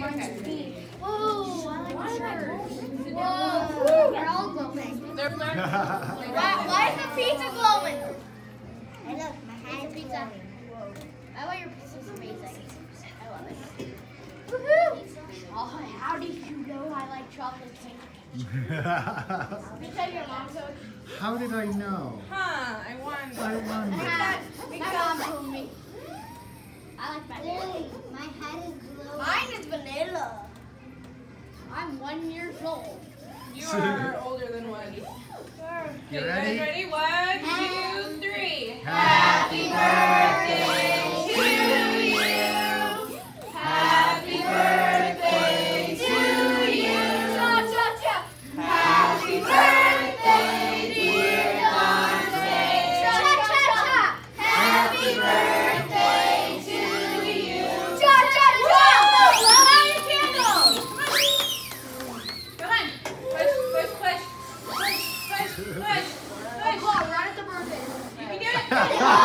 Whoa, I like yours. Whoa, they're all glowing. Why is the pizza glowing? Hey, look, my hat is pizza. I want your pizza's amazing. I love it. Woohoo! Oh, how did you know I like chocolate cake? Because your mom told you. How did I know? Huh, I wonder. I wonder. My mom told me. I like vanilla. My hat is glowing. Mine is vanilla. I'm 1 year old. You are older than 1. You Okay, ready? guys ready? 1, 2, 3. Happy birthday to you. Happy birthday to you. Cha-cha-cha. Happy birthday, dear Dante. Cha-cha-cha. Happy birthday to you. Cha-cha-cha. Blow out your candles. Come on. Push. Come on, run at the birthday. You can do it.